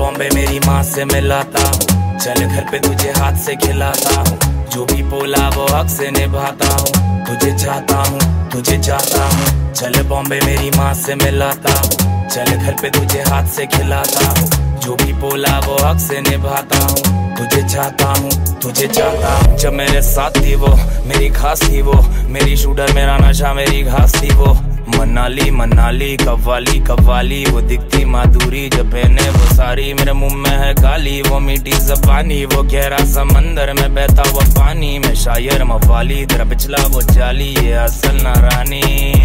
बॉम्बे मेरी माँ से मिलाता हूँ, चल घर पे तुझे हाथ से खिलाता हूँ, जो भी बोला वो हक से निभाता हूँ, तुझे चाहता हूँ तुझे चाहता हूँ। चल बॉम्बे मेरी माँ से मिलाता हूँ, चल घर पे तुझे हाथ से खिलाता हूँ, जो भी बोला वो हक से निभाता हूँ, तुझे चाहता हूँ तुझे चाहता हूँ। जब मेरे साथ थी वो मेरी खास थी, वो मेरी शूटर मेरा नशा मेरी घास थी, वो मनाली मनाली कव्वाली कव्वाली, वो दिखती माधुरी जब पहने वो सारी, मेरे मुंह में है गाली वो मीठी ज़बानी, वो गहरा समंदर में बहता हुआ पानी, मैं शायर मवाली तेरा पिछला वो जाली, ये असल ना रानी।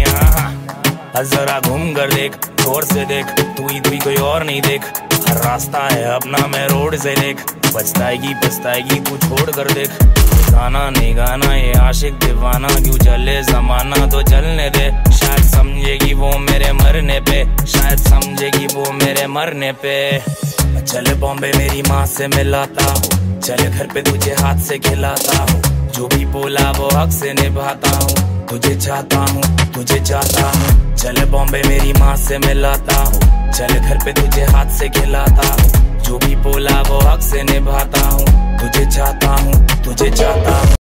जरा घूम कर देख गौर से देख, तू ही कोई और नहीं देख, हर रास्ता है अपना मैं रोड से देख, पछताएगी तू छोड़ कर देख, गाना नहीं गाना ये आशिक दीवाना, क्यों चले जमाना तो चलने दे, शायद समझेगी वो मेरे मरने पे, शायद समझेगी वो मेरे मरने पे। चल बॉम्बे मेरी माँ से मिलाता हूँ, चल घर पे तुझे हाथ से खिलाता हूँ, जो भी बोला वो हक से निभाता हूँ, तुझे चाहता हूँ तुझे चाहता हूँ। चल बॉम्बे मेरी माँ से मिलाता हूँ, चल घर पे तुझे हाथ से खिलाता हूँ, जो भी बोला वो हक से निभाता हूँ, तुझे चाहता हूँ तुझे चाहता हूँ।